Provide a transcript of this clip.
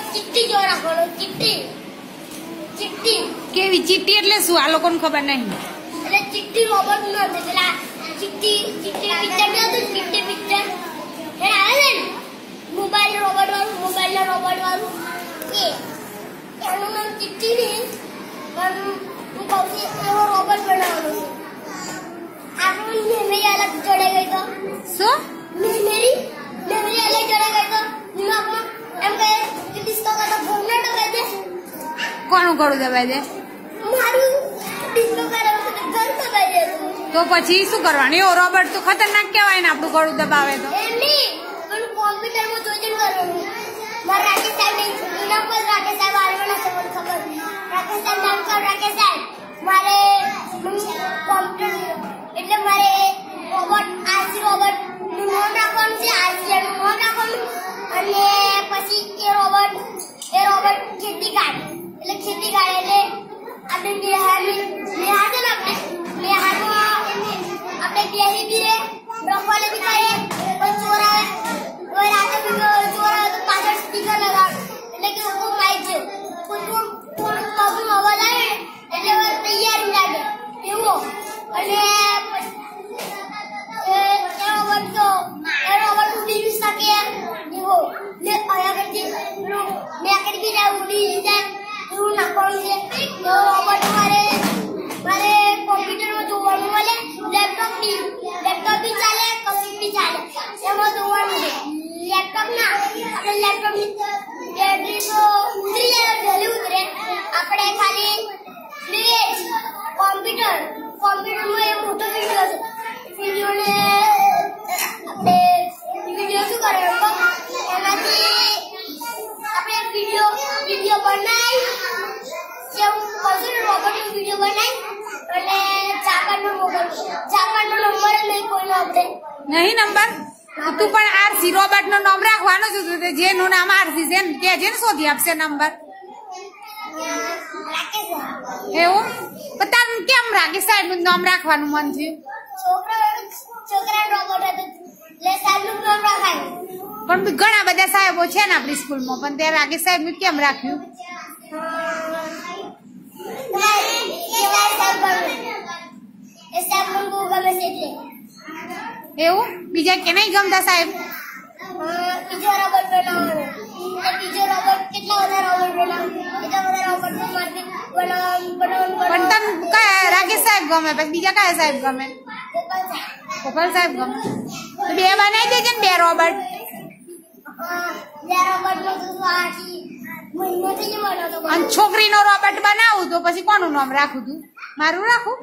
ચિઠ્ઠી જો રાખવાનો ચિઠ્ઠી ચિઠ્ઠી કેવી ચિઠ્ઠી એટલે શું આ લોકોને ખબર નહીં એટલે ચિઠ્ઠી રોબોટ નું હતું પેલા ચિઠ્ઠી ચિઠ્ઠી પિક્ચર નું હતું ચિઠ્ઠી પિક્ચર એ આવે ને મોબાઈલ રોબોટ વાળું એ એનું નામ ચિઠ્ઠી નહીં પણ હું કહું છું એવો રોબોટ બનાવવાનો છે આપણું મેમરી અલગ જોડાઈ ગઈ તો શું મેમરી અલગ જોડાઈ ગઈ તો દિમાગમાં એમ કહે કે ડિસ્કો કરતો ઘરને દબાઈ દે કોનું ગળું દબાઈ દે મારું ડિસ્કો કરે ઘર દબાઈ દે તો પછી શું કરવાનું એવો રોબોટ તો ખતરનાક કહેવાય ને આપણું ગળું દબાવે તો એમની પણ કોમ્પ્યુટરમાં જોઈને કરવાનું મારા રાકેશ સાહેબ એના પર રાકેશ સાહેબ આવવાના છે મને ખબર રાકેશ સાહેબ નામ કર રાકેશ સાહેબ મારે કોમ્પ્યુટર એટલે મારે રોબોટ આરસી રોબોટ નું નામ રાખવાનું છે આરસી નું નામ રાખવાનું અને પછી એ રોબોટ ખેતી કાઢે એટલે ખેતી કાઢે એટલે આપણે બિહાર છે ને બિહારમાં આપણે ડેરી બી રે બ્રોકોલી બી કરે પણ ચોર આવે કોઈ રાતે ચોર આવે તો પાછળ સ્પીકર લગાવે એટલે કે હું માઇક છે થોડું પગનો અવાજ આવે એટલે તૈયારી લાગે એવો અને રોબોટ ઉડી બી શકે એવો ને આગળથી મેકડી બી જાય ઉડી જાય એવું નાખવાનું છે તો રોબોટ મારે કોમ્પ્યુટરમાં જોવાનું મળે લેપટોપ બી ચાલે કશું બી ચાલે એમાં જોવાનું છે લેપટોપ ના આપણે લેપટોપ ની બેટરી તો ઉતરી જાય જલ્દી ઉતરે આપણે ખાલી ફ્રીજ કોમ્પ્યુટરમાં એ મોટો વિડીયો છે વિડીયોને આપણે વિડીયો શું કરવાનો એમાંથી આપણે વિડીયો બનાવી જેવું કશું રોબોટનો વિડીયો બનાવી અને જાપાનનો નંબર નહીં કોઈનો આપણે નહીં નંબર તું પણ આરસી રોબોટ નું નામ રાખવાનું જ જેનું નામ આરસી છે કે જેને શોધી આપશે નંબર એવું તારે કેમ રાકેશ સાહેબ નું નામ રાખવાનું મન થયું છોકરા રોબોટ હતું એટલે સાહેબ નું નામ રાખાય પણ ઘણા બધા સાહેબો છે ને આપણી સ્કૂલમાં પણ તે રાકેશ સાહેબ નું કેમ રાખ્યું એવું બીજા કે નહીં ગમતા સાહેબ બીજો રોબોટ બનાવવાનો બીજો રોબોટ કેટલા બધા રોબોટ બનાવવાનું પણ તને કયા રાકેશ સાહેબ ગમે પછી બીજા કયા સાહેબ ગમે ગોપાલ સાહેબ ગમે તો બે બનાવી દેજે ને બે રોબોટ અને છોકરીનો રોબોટ બનાવું તો પછી કોનું નામ રાખું તું મારું રાખું